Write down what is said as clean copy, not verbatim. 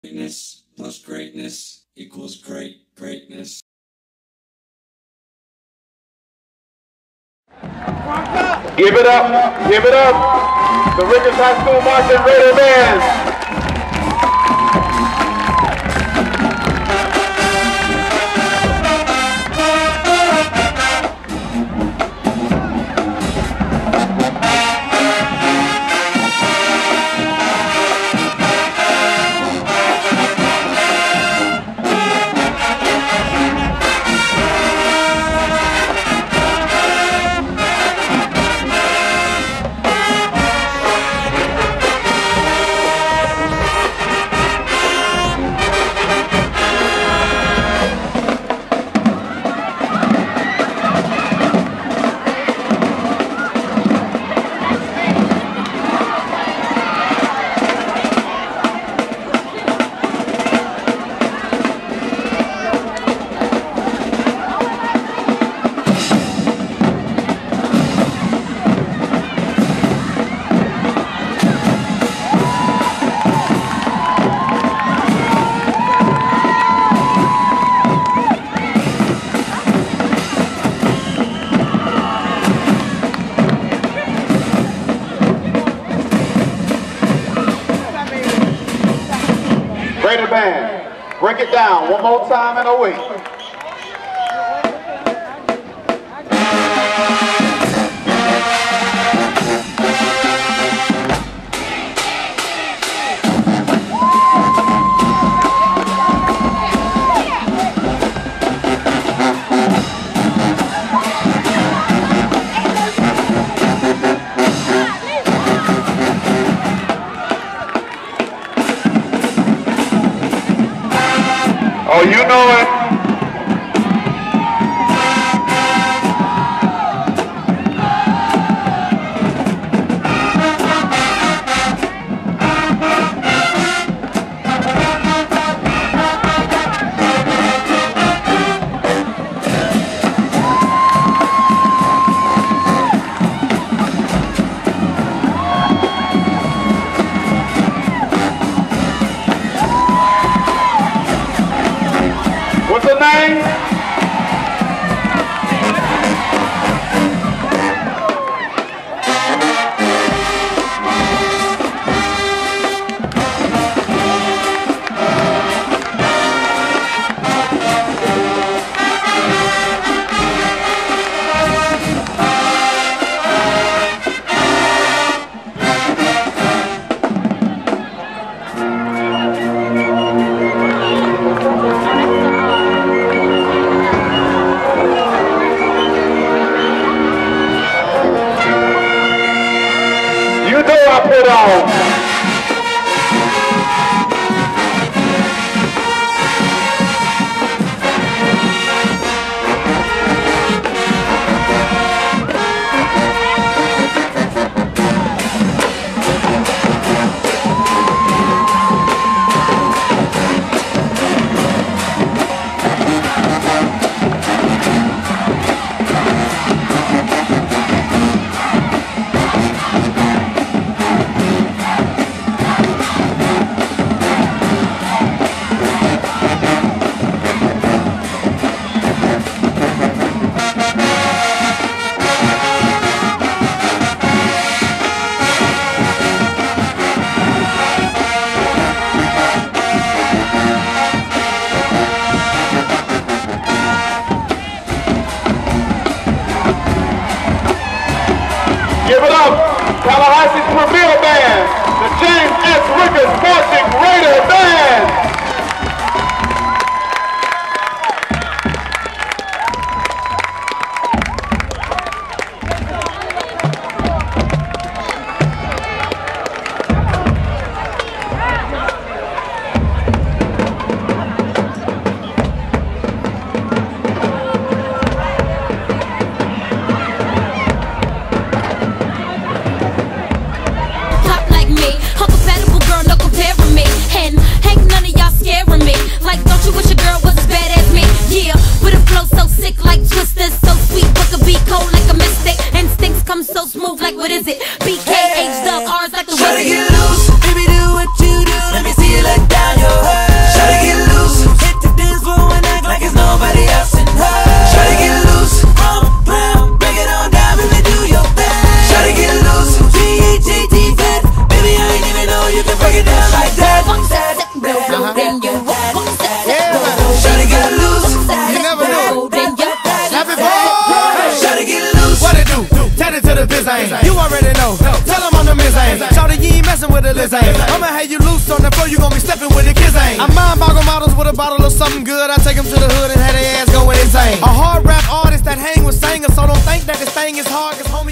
Greatness plus greatness equals greatness. Give it up, the Rickards High School Marching Raider Band. Raider Band, break it down one more time and away. Oh, you know it. What's the name? I put on. Give it up, Tallahassee's premier band, the James S. Rickards Marching Raider Band. Like messing with a lizard. I'ma have you loose on the floor, you gon' be stepping with a kiss aim. I mind boggle models with a bottle of something good. I take them to the hood and have their ass going insane. A hard rap artist that hang with singers, so don't think that this thing is hard, cause homie